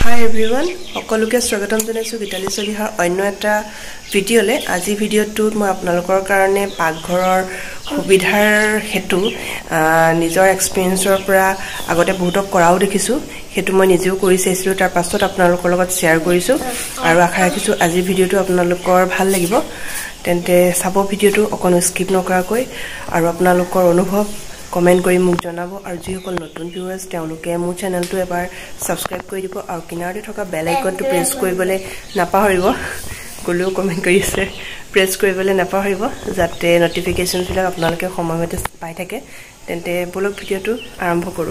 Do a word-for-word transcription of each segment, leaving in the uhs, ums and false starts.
Hi everyone, সকলোকে স্বাগতম জনাইছো গীতালি চলিহাৰ অন্য এটা ভিডিঅলে। আজি ভিডিঅটোত মই আপোনালোকৰ কাৰণে পাকঘৰৰ সুবিধাৰ হেতু নিজৰ এক্সপেৰিয়েন্সৰ পৰা আগতে বহুতক কৰাও দেখিছো, হেতু মই নিজেও কৰি চাইছিলো, তাৰ পাছত আপোনালোকৰ লগত শেয়াৰ কৰিছো আৰু আশা ৰাখিছো আজি ভিডিঅটো আপোনালোকৰ ভাল লাগিব। তেন্তে চাব ভিডিঅটো অকনো স্কিপ নকৰাকৈ আৰু আপোনালোকৰ অনুভৱ কমেন্ট কৰি মোক জনাব আৰু যিসকল নতুন ভিউৱাৰ্ছ তেওঁলোকে মোৰ চেনেলটো এবাৰ সাবস্ক্ৰাইব কৰি দিব আৰু কিনাৰতে থকা বেল আইকনটো প্ৰেছ কৰিবলৈ নাপাহৰিব। গলেও কমেন্ট কৰিছে প্ৰেছ কৰিবলৈ নাপাহৰিব যাতে নটিফিকেশনবিলাক আপোনালোকে সময়মতে পাই থাকে। তেন্তে বলক ভিডিঅটো আৰম্ভ কৰো।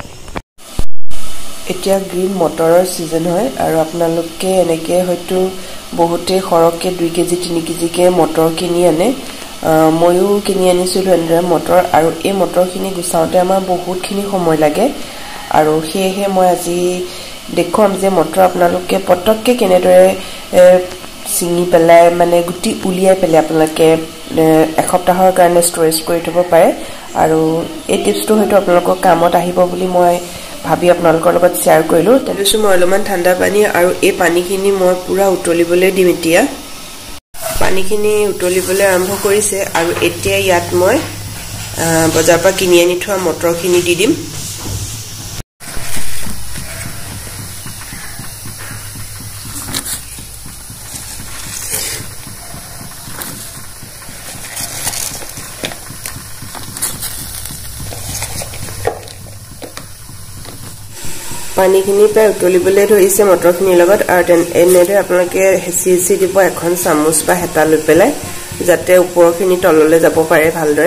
এতিয়া গ্ৰীণ মটৰৰ সিজন হয় আৰু আপোনালোকে এনেকে হয়তো বহুতে খৰকে দুই কেজি তিনি কেজিকে মটৰ কিনি আনে। ময়ো কিনি আনিছিলো এনে মটৰ আৰু এই মটৰখিনি গুছাওঁতে আমাৰ বহুতখিনি সময় লাগে আৰু সেয়েহে মই আজি দেখুৱাম যে মটৰ আপোনালোকে পটককে কেনেদৰে সিঙি পেলাই মানে গুটি উলিয়াই পেলাই আপোনালোকে এসপ্তাহৰ কাৰণে ষ্টৰেজ কৰি থব পাৰে আৰু এই টিপছটো হয়তো আপোনালোকৰ কামত আহিব বুলি মই ভাবি আপোনালোকৰ লগত শেয়াৰ কৰিলো। তাৰপিছত মই অলপমান ঠাণ্ডা পানী আৰু এই পানীখিনি মই পুৰা উতলিবলৈ দিম। এতিয়া পানীখিনি উতলিবলৈ আৰম্ভ কৰিছে আৰু এতিয়া ইয়াত মই বজাৰৰ পৰা কিনি আনি থোৱা মটৰখিনি দি দিম। পানীখিনি প্ৰায় উতলিবলৈ ধৰিছে মটৰখিনিৰ লগত আৰু এনেদৰে আপোনালোকে হেঁচি হেঁচি দিব এখন চামুচ বা হেতা লৈ পেলাই যাতে ওপৰখিনি তললৈ যাব পাৰে ভালদৰে।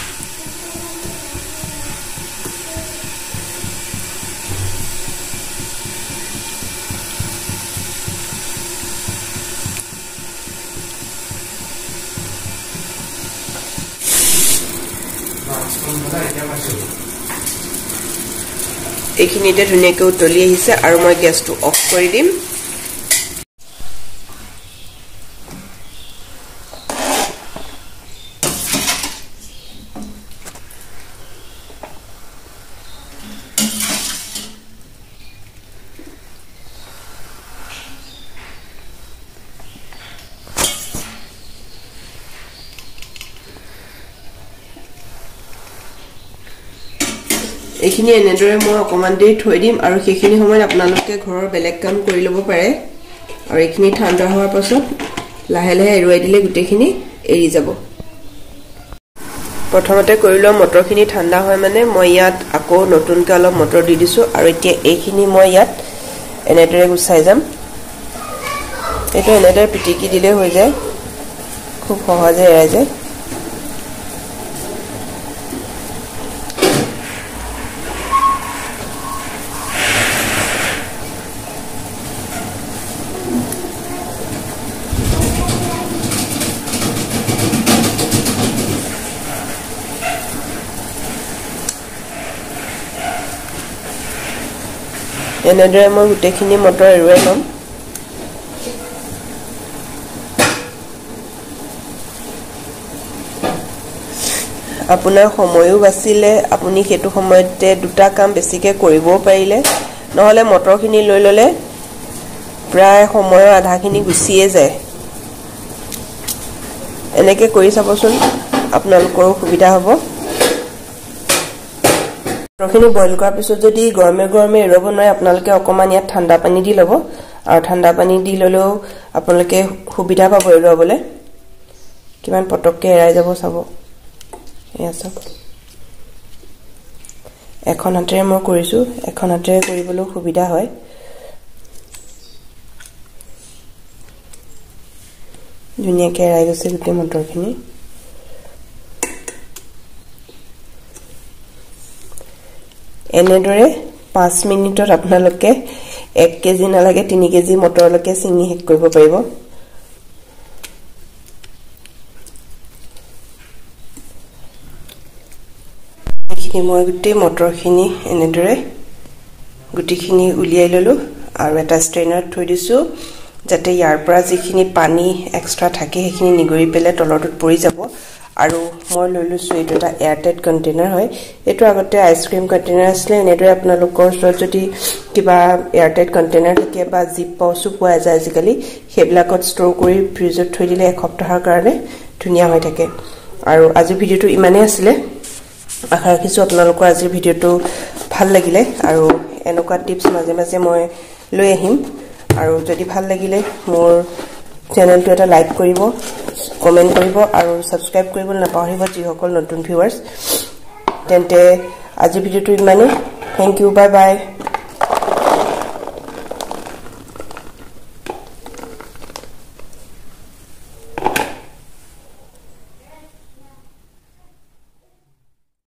এইখিনিতে ধুনীয়াকৈ উতলি আহিছে আৰু মই গেছটো অফ কৰি দিম। এইখিনি এনেদৰে মই অকমান দেৰি থৈ দিম আৰু সেইখিনি সময়ত আপোনালোকে ঘৰৰ বেলেগ কাম কৰি ল'ব পাৰে আৰু এইখিনি ঠাণ্ডা হোৱাৰ পাছত লাহে লাহে এৰুৱাই দিলে গোটেইখিনি এৰি যাব। প্ৰথমতে কৰি লোৱা মটৰখিনি ঠাণ্ডা হয় মানে মই ইয়াত আকৌ নতুনকৈ অলপ মটৰ দি দিছো আৰু এতিয়া এইখিনি মই ইয়াত এনেদৰে গুচাই যাম। এইটো এনেদৰে পিটিকি দিলে হৈ যায়, খুব সহজে এৰাই যায়। এনেদৰে মই গোটেইখিনি মটৰ এৰুৱাই ল'ম। আপোনাৰ সময়ো বাচিলে, আপুনি সেইটো সময়তে দুটা কাম বেছিকে কৰিবও পাৰিলে, নহলে মটৰখিনি লৈ ললে প্ৰায় সময়ৰ আধাখিনি গুচিয়ে যায়। এনেকে কৰি চাবচোন, আপোনালোকৰো সুবিধা হ'ব। মটৰখিনি বইল কৰাৰ পিছত যদি গৰমে গৰমে এৰুৱাব নোৱাৰে আপোনালোকে অকমান ইয়াত ঠাণ্ডা পানী দি ল'ব আৰু ঠাণ্ডা পানী দি ল'লেও আপোনালোকে সুবিধা পাব এৰুৱাবলৈ। কিমান পটককে এৰাই যাব চাব। এয়া চাওক, এখন হাতেৰে মই কৰিছো, এখন হাতেৰে কৰিবলৈ সুবিধা হয়। ধুনীয়াকৈ এৰাই গৈছে গোটেই মটৰখিনি। এনেদৰে পাঁচ মিনিটত আপোনালোকে এক কেজি নালাগে তিনি কেজি মটৰলৈকে চিঙি শেষ কৰিব পাৰিব। এইখিনি মই গোটেই মটৰখিনি এনেদৰে গুটিখিনি উলিয়াই ললো আৰু এটা ষ্ট্ৰেইনাৰত থৈ দিছো যাতে ইয়াৰ পৰা যিখিনি পানী এক্সট্ৰা থাকে সেইখিনি নিগৰি পেলাই তলৰটোত পৰি যাব আৰু মই লৈ লৈছো এইটো এটা এয়াৰটাইট কন্টেইনাৰ হয় এটো আগতে আইসক্ৰীম কন্টেইনাৰ আছিল এনেদৰে আপোনালোকৰ ওচৰত যদি কিবা এয়াৰটাইট কন্টেইনাৰ থাকে বা জিপ পাউচো পোৱা যায় আজিকালি হেবিলাকত ষ্টৰ কৰি ফ্ৰিজত থৈ দিলে এক সপ্তাহৰ কাৰণে ধুনিয়া হৈ থাকে আৰু আজি ভিডিওটো ইমানে আছিল আশা ৰাখিছো আপোনালোকৰ আজি ভিডিওটো ভাল লাগিলে আৰু এনেকুৱা টিপস মাজে মাজে মই লৈ আহিম আৰু যদি ভাল লাগিলে মোৰ চেনেলটো এটা লাইক কৰিব কমেন্ট কৰিব আৰু সাবস্ক্ৰাইব কৰিব নাপাহৰিব যিসকল নতুন ভিউৱাৰ্ছ তেন্তে আজি ভিডিওটো ইমানে থ্যাংক ইউ বাই বাই